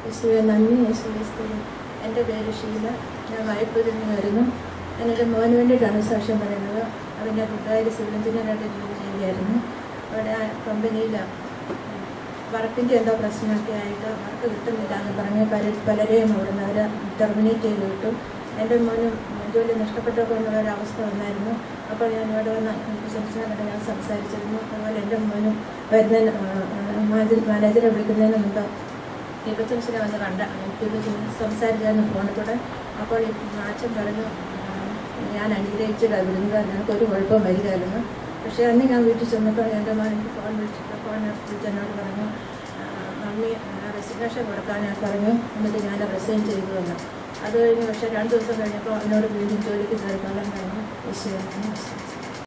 യേശുവെ നന്ദി, യേശുവെ സ്തുതി. എൻ്റെ പേര് ഷീല. ഞാൻ വായ്പൂരിൽ നിന്ന് വരുന്നു. ഞാനെൻ്റെ മോന് വേണ്ടിയിട്ടാണ് സാക്ഷ്യം പറയുന്നത്. അവൻ്റെ കൂട്ടുകാർ സിവിൽ എഞ്ചിനീയറായിട്ട് ജോലി ചെയ്യുകയായിരുന്നു. അവിടെ കമ്പനിയിൽ വർക്കിൻ്റെ എന്തോ പ്രശ്നമൊക്കെ ആയിട്ട് വർക്ക് കിട്ടുന്നില്ല എന്ന് പറഞ്ഞ് പലരെയും അവിടുന്ന് അവർ ടെർമിനേറ്റ് ചെയ്ത് വിട്ടു. എൻ്റെ മോനും ജോലി നഷ്ടപ്പെട്ടൊക്കെ എന്നുള്ളൊരവസ്ഥ വന്നായിരുന്നു. അപ്പോൾ ഞാൻ ഇവിടെ വന്ന് സംസാരിച്ചിട്ട് ഞാൻ സംസാരിച്ചിരുന്നു. അതുപോലെ എൻ്റെ മോനും വരുന്ന മാനേജറെ വിളിക്കുന്നതിന് മുമ്പ് ദീപച്ചനെ വന്ന് സംസാരിച്ചായിരുന്നു ഫോണിലൂടെ. അപ്പോൾ അച്ഛൻ പറഞ്ഞു, ഞാൻ അനുഗ്രഹിച്ചിട്ട് വിടുന്നത് ഞങ്ങൾക്കൊരു കുഴപ്പം വരികയായിരുന്നു. പക്ഷേ അന്ന് ഞാൻ വീട്ടിൽ ചെന്നപ്പോൾ എൻ്റെ മോൻ എനിക്ക് ഫോൺ വിളിച്ചിട്ട് എന്നോട് പറഞ്ഞു, മമ്മി റെസിഗ്നേഷൻ കൊടുക്കാൻ ഞാൻ പറഞ്ഞു. എന്നിട്ട് ഞാൻ റിസൈൻ ചെയ്തു എന്ന്. അത് കഴിഞ്ഞ് പക്ഷേ 2 ദിവസം കഴിഞ്ഞപ്പോൾ അവനോട് വീണ്ടും ജോലിക്ക് കയറിക്കൊള്ളാൻ കഴിഞ്ഞു. യേശുവേ.